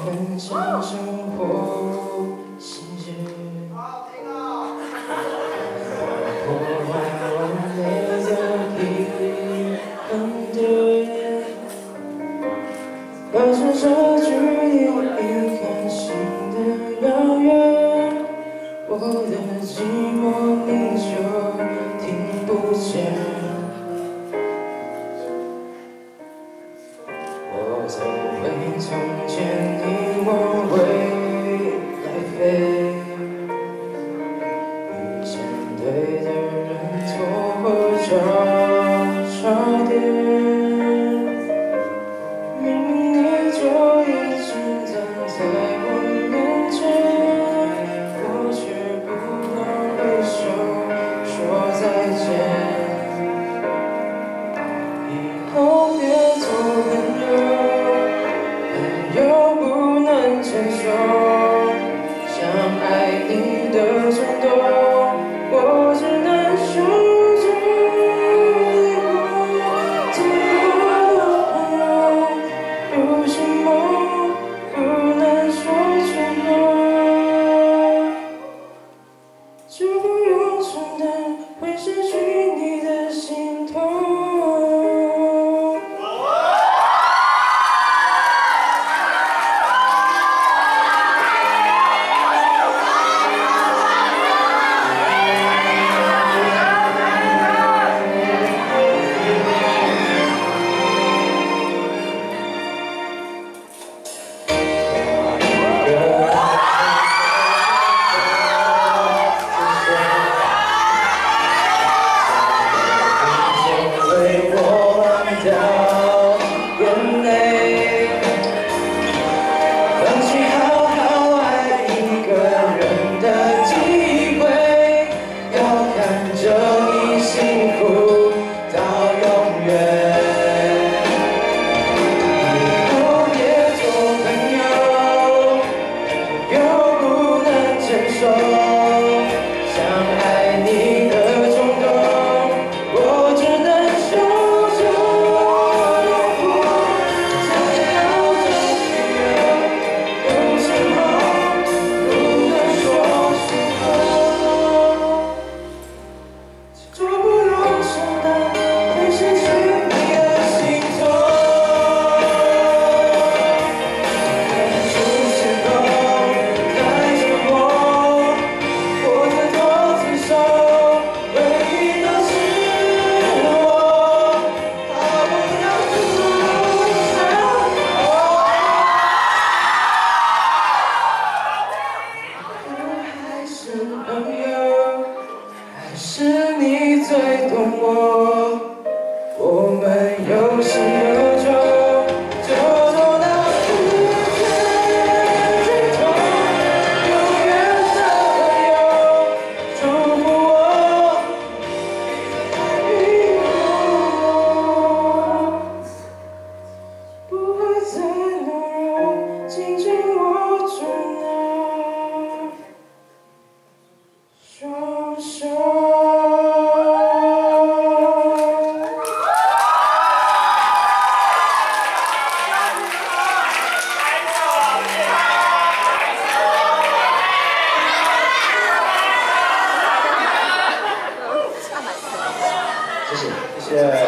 分享生活细节，破坏完美的平衡点，保持着距离与感性的遥远，我的寂寞你就听不见。 我走回从前，你往未来飞，遇见对的人，错过交叉点。明明你就一直站在我面前，我却不能挥手说再见。以后别做朋友。 又不能承受想爱你的冲动，我只能守着离过最后的朋友。有什么不能说出口，就不用承担会失去你的心痛。 是你最懂我，我们有始有终，就走到世界尽头。永远的朋友，祝福我，以后不会再懦弱，紧紧握住那双手。 谢谢。